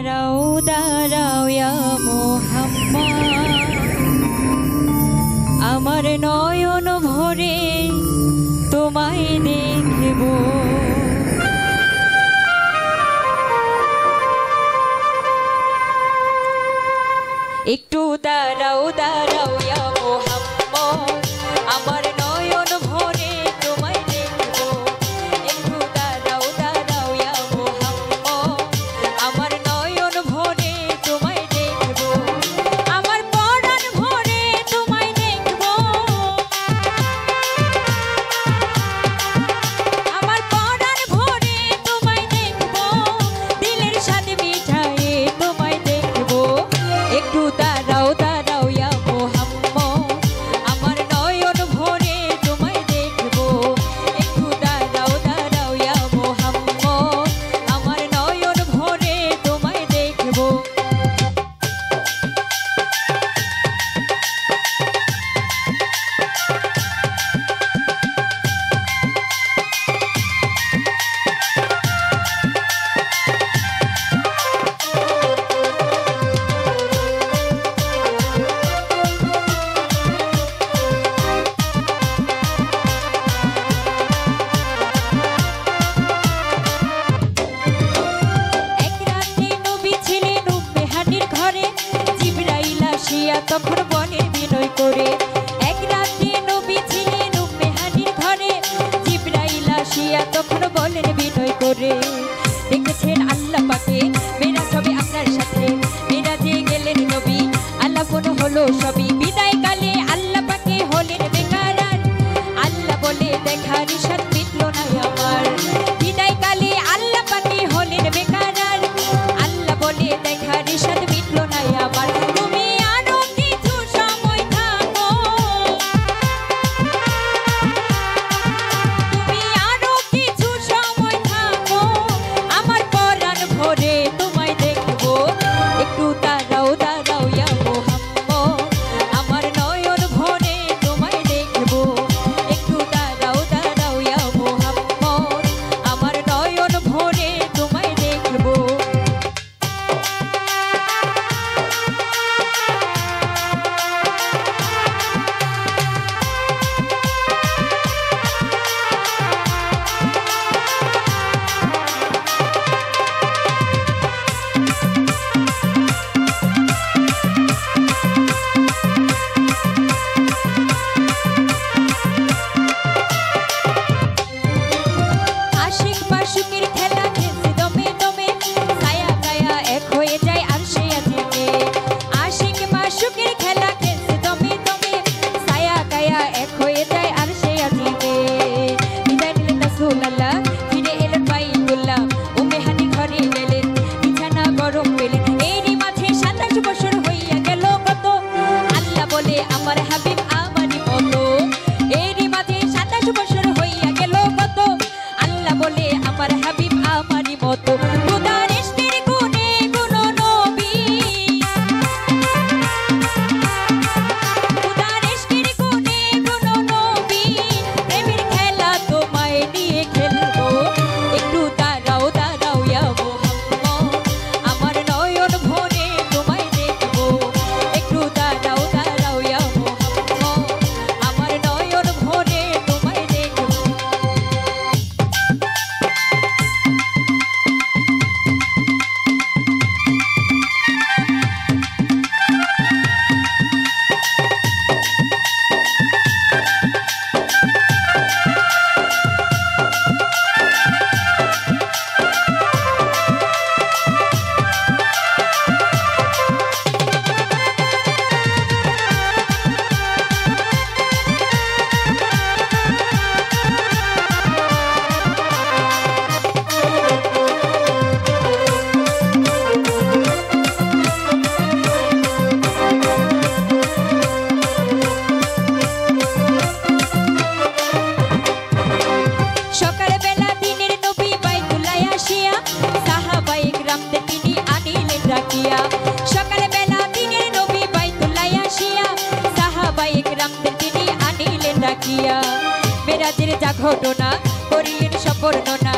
দাঁড়াও দাঁড়াও ইয়া মোহাম্মদ, আমার নয়ন ভরে তোমায় দেখব। একটু দাঁড়াও দাঁড়াও ইয়া মোহাম্মদ, আমার নয়ন ভরে তোমায় দেখব। একটু দাঁড়াও দাঁড়াও ইয়া মোহাম্মদ, আমার নয়ন ভরে তোমায় দেখব। আমার পরাণ ভরে তোমায় দেখব, আমার পরাণ ভরে তোমায় দেখব, দিলের স্বাদ মিঠায়ে তোমায় দেখব। একটু দাঁড়াও দাঁড়াও ইয়া মোহাম্মদ, আমার নয়ন ভরে তোমায় দেখব। একটু দাঁড়াও দাঁড়াও ইয়া মোহাম্মদ, আমার নয়ন ভরে তোমায় দেখব। তখন বনের বিনয় করে, এক রাতে নবী ছিলেন উম্মে হানির ঘরে। জিবরাইল আসিয়া তখন বলেন বিনয় করে, দেখেছেন আল্লাহ পাকে মেরাজ হবে আপনার সাথে। মেরাজে গেলেন নবী, আলাপন হলো সবই। বিদায় কালে আল্লাহ পাকে হলেন বেকারার, আল্লাহ বলে দেখার ইশারা মিটলো না আমার। বিদায় কালে আল্লাহ পাকে হলেন বেকারার, আল্লাহ বলে দেখার ইশারা মিটলো না আমার। ঘটনা করিলেন সব বর্ণনা।